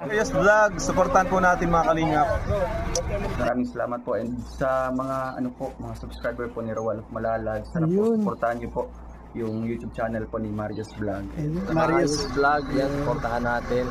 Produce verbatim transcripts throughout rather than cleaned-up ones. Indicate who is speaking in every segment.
Speaker 1: Marius Vlog, supportan po natin mga kalingap.
Speaker 2: Maraming salamat po, and sa mga ano po, mga subscriber po ni Roel Malalag, sana po supportahan niyo po yung YouTube channel po ni Marius Vlog.
Speaker 3: Marius Vlog, yan, supportahan natin.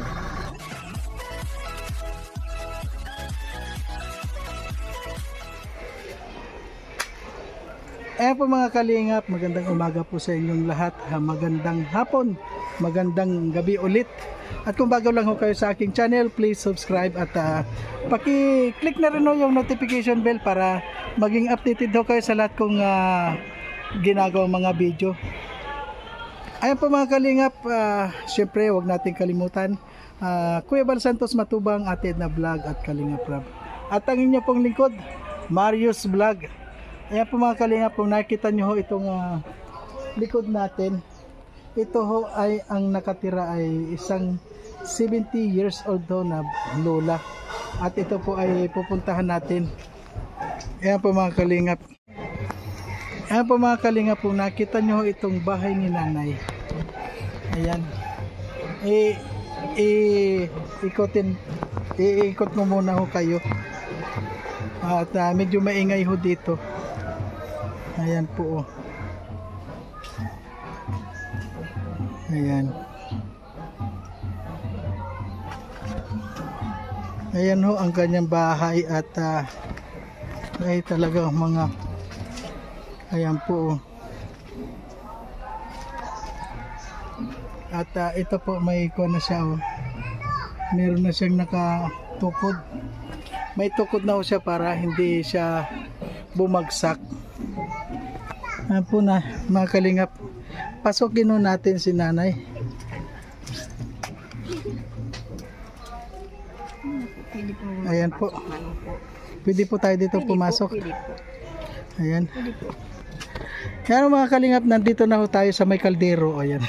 Speaker 4: Eh po mga kalingap, magandang umaga po sa inyong lahat, magandang hapon, magandang gabi ulit. At kung bago lang ho kayo sa aking channel, please subscribe at uh, paki-click na rin ho yung notification bell para maging updated ho kayo sa lahat kong uh, ginagawang mga video. Ayan po mga kalingap, uh, syempre huwag natin kalimutan, uh, Kuya Bal Santos Matubang, Ate Edna Vlog at Kalingap Rab. At ang inyo pong lingkod, Marius Vlog. Ayan po mga kalingap, kung nakikita nyo ho itong uh, likod natin, ito ho ay ang nakatira ay isang seventy years old ho na lola. At ito po ay pupuntahan natin. Ayan po mga kalingap. Ayan po mga kalingap, kung nakita nyo ho itong bahay ni nanay. Ayan. I, i, ikotin, iikot mo muna ho kayo. At uh, medyo maingay ho dito. Ayan po oh. Ayan. Ayan ho ang kanyang bahay at uh, ay talaga mga, ayan po oh. At uh, ito po may iko na siya oh. Meron na siyang nakatukod. May tukod na ho siya para hindi siya bumagsak. Ayan po na mga kalingap, pasokin ho natin si nanay. Ayan po, pwede po tayo dito pumasok. Ayan. Kaya mga kalingap, nandito na ho tayo sa may kaldero. Ayan.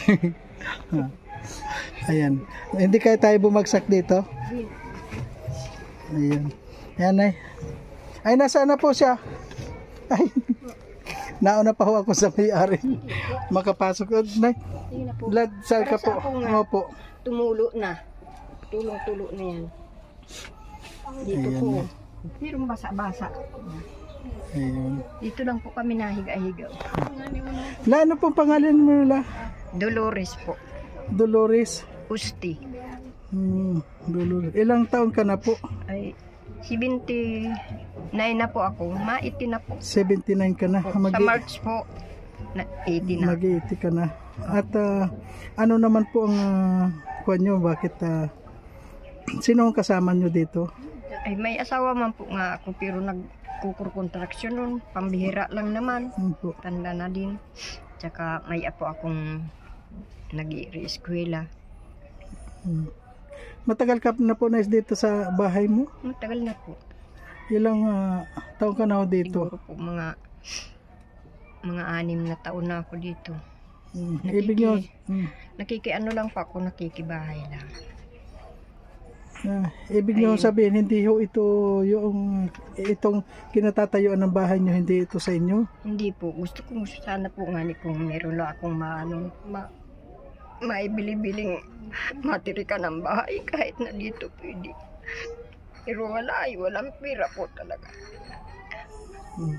Speaker 4: Ayan, hindi kaya tayo bumagsak dito. Ayan. Ayan ay, ay nasaan na po siya? Ay, nauna pa ho ako sa may-ari. Makapasok. Nay, blood cell ka po. Opo.
Speaker 5: Tumulo na. Tulong-tulo na yan. Dito
Speaker 4: ayan
Speaker 5: po.
Speaker 4: Na.
Speaker 5: Pero basa-basa.
Speaker 4: Ayun.
Speaker 5: Dito lang po kami nahiga-higa.
Speaker 4: La, ano pong pangalan mo la?
Speaker 5: Dolores po.
Speaker 4: Dolores.
Speaker 5: Usti.
Speaker 4: Hmm, Dolores. Ilang taon ka na po?
Speaker 5: Ay, seventy-nine na po ako. Ma-eighty na po.
Speaker 4: seventy-nine ka na. Mag-
Speaker 5: sa March po, na eighty na.
Speaker 4: Mag-eighty ka na. At uh, ano naman po ang uh, kuwan nyo? Bakit uh, sino ang kasama nyo dito?
Speaker 5: Ay, may asawa man po nga ako pero nagkukur-contraction nun. Pambihira lang naman.
Speaker 4: Hmm, po.
Speaker 5: Tanda na din. Tsaka may apo akong nag-i-eskwela.
Speaker 4: Hmm. Matagal ka na po na dito sa bahay mo?
Speaker 5: Matagal na po.
Speaker 4: Ilang uh, taon ka na ho dito?
Speaker 5: Siguro po mga mga anim na taon na ako dito.
Speaker 4: Hmm.
Speaker 5: Nakiki,
Speaker 4: Ibig nyo, hmm.
Speaker 5: nakikiano lang pa ako, nakikibahay lang.
Speaker 4: Ah, ibig nyo sabihin, hindi ho ito yung itong kinatatayuan ng bahay nyo, hindi ito sa inyo?
Speaker 5: Hindi po. Gusto ko sana po nga ni kung meron lang akong maano, ma, maibili-biling matirika ng bahay kahit na dito pwede. Pero wala ay, walang pira po talaga.
Speaker 4: Hmm.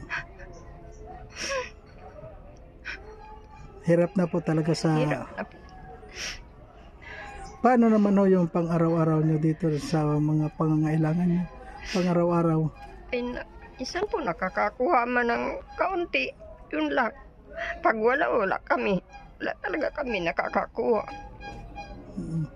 Speaker 4: Hirap na po talaga sa...
Speaker 5: Hirap na po.
Speaker 4: Paano naman ho yung pang-araw-araw nyo dito sa mga pangangailangan nyo? Pang-araw-araw?
Speaker 5: Ay, na, isan po nakakakuha man ng kaunti. Yun lang. Pag wala, wala kami. Wala talaga kami nakakakuha.
Speaker 4: Hmm.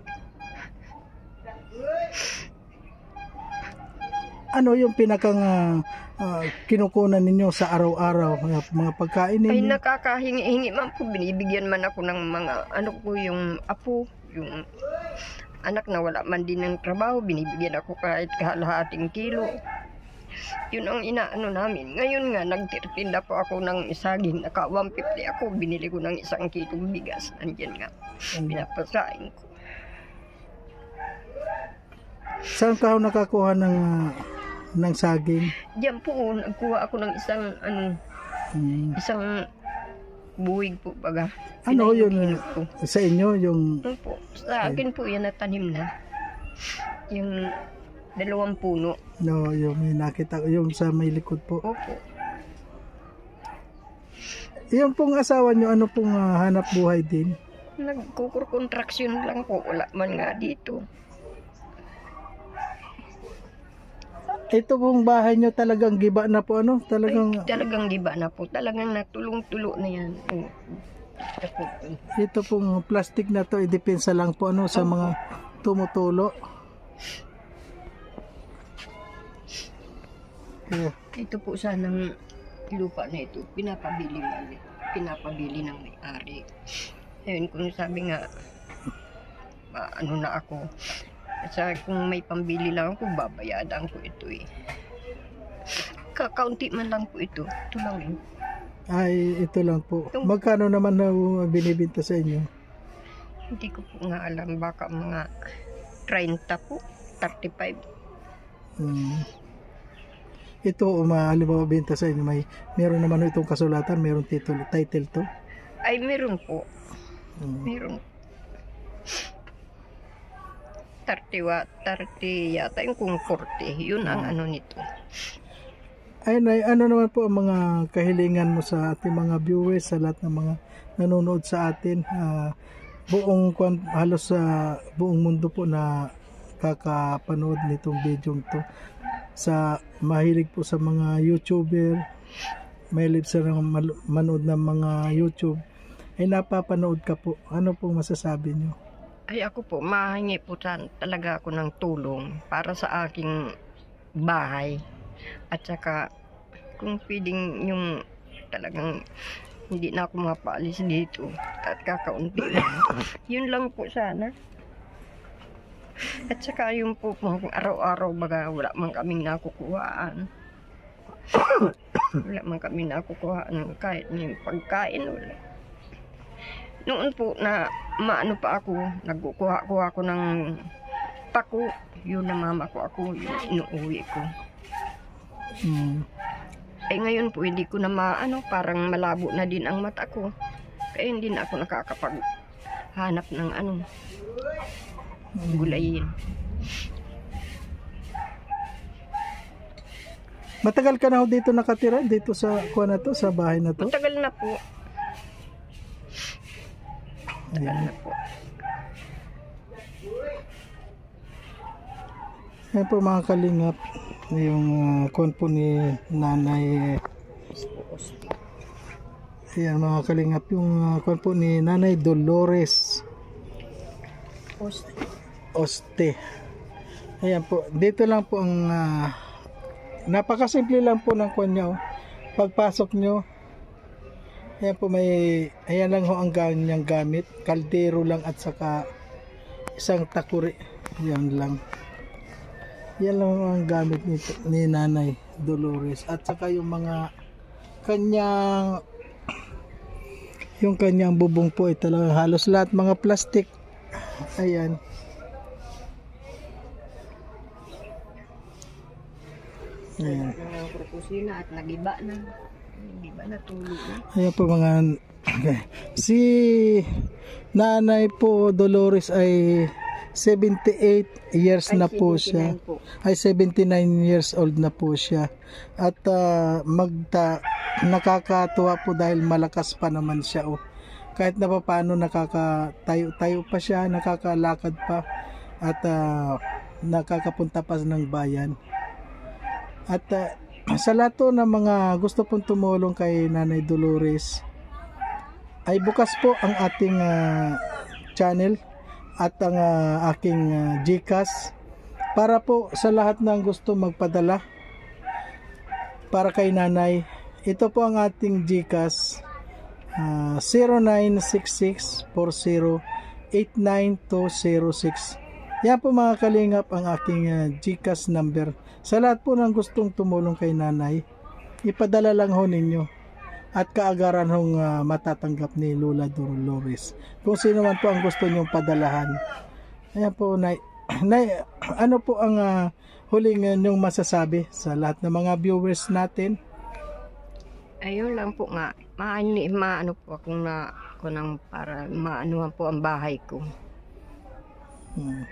Speaker 4: Ano yung pinakang uh, uh, kinukunan ninyo sa araw-araw, mga pagkain ninyo?
Speaker 5: Ay, nakakahingi-hingi man po. Binibigyan man ako ng mga, ano ko, yung apo, yung anak na wala man din ng trabaho. Binibigyan ako kahit kahalahating kilo. Yun ang inaano namin. Ngayon nga, nagtitinda po ako ng isagin. Naka one fifty ako. Binili ko ng isang kilong bigas. Andyan nga. Pinapasain ko.
Speaker 4: Saan ka nakakuha ng uh, ng saging?
Speaker 5: Diyan po, nagkuha ako ng isang, ano,
Speaker 4: hmm.
Speaker 5: isang buwig po baga.
Speaker 4: Ano yun?
Speaker 5: Po.
Speaker 4: Sa inyo yung...
Speaker 5: Ano po, sa akin po yan natanim na. Yung dalawang puno.
Speaker 4: No, yung may nakita ko, yung sa may likod po.
Speaker 5: Opo.
Speaker 4: Yung pong asawa nyo, ano pong ah, hanap buhay din?
Speaker 5: Nagkukur-contraction lang po. Wala man nga dito.
Speaker 4: Ito pong bahay nyo talagang giba na po, ano? Talagang,
Speaker 5: Ay, talagang giba na po. Talagang natulong-tulo na yan. Oh.
Speaker 4: ito pong plastic na to, idepensa lang po, ano, sa mga tumutulo. Yeah.
Speaker 5: Ito po sanang lupa na ito, pinapabili man, pinapabili ng may-ari. Ayun, kung sabi nga, ma- ano na ako, sa kung may pambili lang ako, babayadan ko ito eh. Kakaunti man lang po ito, ito lang eh.
Speaker 4: Ay, ito lang po. Magkano naman na binibenta sa inyo?
Speaker 5: Hindi ko po nga alam, baka mga thirty po, thirty-five.
Speaker 4: Hmm. Ito, halimbawa benta sa inyo, may meron naman itong kasulatan, meron title, title to.
Speaker 5: Ay, meron po.
Speaker 4: Hmm.
Speaker 5: Meron. thirty wa, thirty yata, yung kung forty, yun ang ano nito.
Speaker 4: Ay, nay, ano naman po ang mga kahilingan mo sa ating mga viewers, sa lahat ng mga nanonood sa atin, ah, buong kwan- halos sa buong mundo po na kakapanood nitong video to, sa mahilig po sa mga YouTuber, mahilig sa mal- manood ng mga YouTube, ay napapanood ka po. Ano pong masasabi nyo?
Speaker 5: Ay ako po, mahingi po tan- talaga ako ng tulong para sa aking bahay. At saka, kung pwedeng yung talagang hindi na ako mapaalis dito at kakaunti lang. Yun lang po sana. At saka yung po kung araw-araw baga wala man kaming nakukuhaan. Wala man kaming nakukuhaan kahit yung pagkain wala. Noon po na maano pa ako, nagkukuha-kuha ako ng pako. Yun na mama ko ako, yun inuuwi ko.
Speaker 4: Hmm.
Speaker 5: Eh ngayon po hindi ko na maano, parang malabo na din ang mata ko. Kaya hindi na ako nakakapaghanap ng ano, gulayin.
Speaker 4: Matagal ka na ho dito nakatira, dito sa kuha na to, sa bahay na to?
Speaker 5: Matagal na po. Matagal na po.
Speaker 4: Yan po mga kalingap, yung uh, kuwan po ni Nanay. Ayan mga kalingap, yung uh, kuwan po ni Nanay Dolores
Speaker 5: Post.
Speaker 4: Oste. Ayan po, dito lang po ang uh, napakasimple lang po ng kuwan niya. Oh. Pagpasok nyo, ayan po may, ayan lang ho ang ganyang gamit, kaldero lang at saka isang takuri. Yan lang. Yan lang ang gamit ni, ni Nanay Dolores. At saka yung mga kanyang yung kanyang bubong po ay talagang halos lahat mga plastic. Ayan. Ayan.
Speaker 5: Yung kusina at nagiba na. Nagiba na, tulo na.
Speaker 4: Ayan po mga si Nanay po Dolores ay seventy-eight years na po siya. Ay seventy-nine years old na po siya. At uh, magta nakakatuwa po dahil malakas pa naman siya. Oh. Kahit na paano nakakatayo-tayo pa siya, nakakalakad pa at uh, nakakapunta pa ng bayan. At uh, sa lahat po ng mga gusto pong tumulong kay Nanay Dolores, ay bukas po ang ating uh, channel at ang uh, aking uh, GCash para po sa lahat ng gusto magpadala para kay Nanay. Ito po ang ating GCash, uh, zero nine six six four zero eight nine two zero six. Yan po mga kalingap ang aking uh, GCash number. Sa lahat po ng gustong tumulong kay Nanay, ipadala lang ho ninyo at kaagaran hong uh, matatanggap ni Lola Dolores. Kung sino man po ang gusto nyong padalahan. Ayan po, Nay. Nay, ano po ang uh, huling uh, nyong masasabi sa lahat ng mga viewers natin?
Speaker 5: Ayun lang po nga. Maano, maano po akong na, ako nang para maanuhan po ang bahay ko.
Speaker 4: Hmm.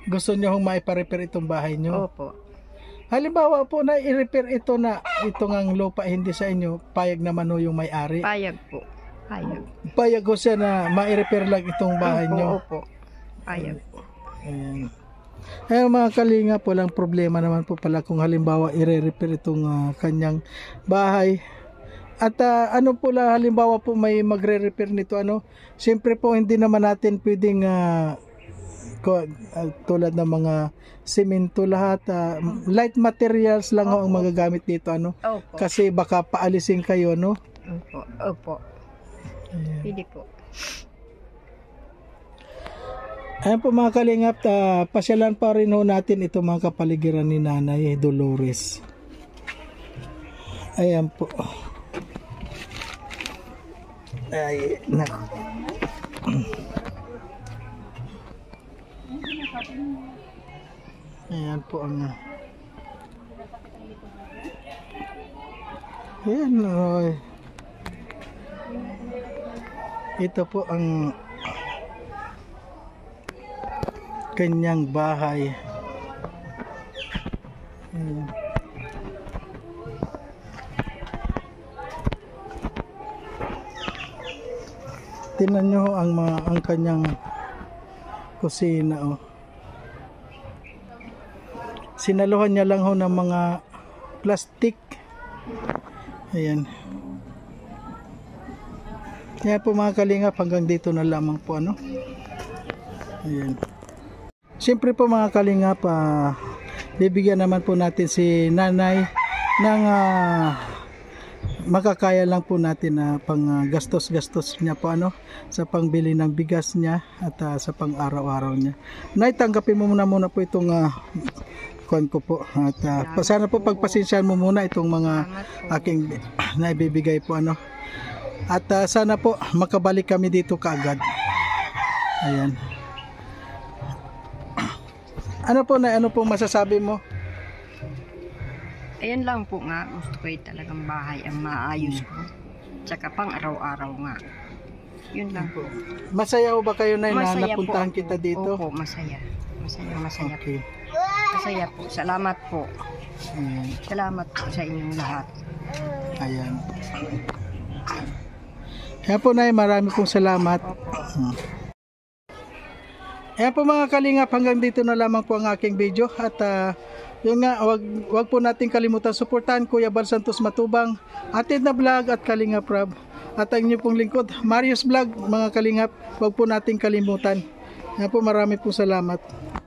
Speaker 4: Gusto nyo hong maipa-repair itong bahay nyo?
Speaker 5: Opo.
Speaker 4: Halimbawa po na i-repair ito na ito ngang lupa hindi sa inyo, payag naman ho yung may-ari.
Speaker 5: Payag po. Payag.
Speaker 4: Payag ho siya na ma-repair lang itong bahay
Speaker 5: Opo,
Speaker 4: nyo.
Speaker 5: opo. Payag po.
Speaker 4: Ayan. Ayan mga kalinga, walang problema naman po pala kung halimbawa i-repair itong uh, kanyang bahay. At uh, ano po la halimbawa po may magre-repair nito ano, siyempre po hindi naman natin pwedeng uh, ko, uh, tulad ng mga semento lahat, uh, light materials lang ho ang magagamit dito ano.
Speaker 5: Opo.
Speaker 4: Kasi baka paalisin kayo no.
Speaker 5: Opo. Opo.
Speaker 4: Ayan.
Speaker 5: Pwede po.
Speaker 4: Ayan po mga kalingap, uh, pasyalan pa rin ho natin ito mga kapaligiran ni Nanay Dolores. Ayan po. Ay, nako. Ayan po ang uh, ayan oy. Ito po ang kanyang bahay. Ayan. Tingnan nyo ang mga ang kanyang kusina oh. Sinaluhan niya lang ho ng mga plastic. Ayan. Kaya po mga kalingap, hanggang dito na lamang po ano. Ayan. Siyempre po mga kalingap, uh, bibigyan naman po natin si Nanay ng uh, makakaya lang po natin na uh, pang uh, gastos-gastos niya po ano sa pangbili ng bigas niya at uh, sa pang araw-araw niya. Nay, tanggapin mo muna muna po itong uh, kuwan ko po at uh, sana po pagpasensyahan mo muna itong mga aking naibibigay po ano. At uh, sana po makabalik kami dito kaagad. Ayan. Ano po na ano po masasabi mo?
Speaker 5: Ayan lang po nga, gusto ko yung talagang bahay ang maayos ko. Tsaka pang araw-araw nga. Yun lang po.
Speaker 4: Masaya ho ba kayo na na
Speaker 5: Masaya
Speaker 4: napuntahan
Speaker 5: po.
Speaker 4: kita dito?
Speaker 5: Opo, masaya. Masaya, masaya.
Speaker 4: Okay.
Speaker 5: Masaya po. Salamat po.
Speaker 4: Ayan.
Speaker 5: Salamat po sa inyong lahat.
Speaker 4: Ayan. Kaya po Nay, marami pong salamat. Hmm. Ayan po mga kalingap, hanggang dito na lamang po ang aking video. At uh, yun nga, wag, wag po natin kalimutan suportahan Kuya Bal Santos Matubang, Atid na Vlog at Kalingap Rab. At ang inyo pong lingkod, Marius Vlog, mga kalingap, wag po natin kalimutan. Ayan po, marami pong salamat.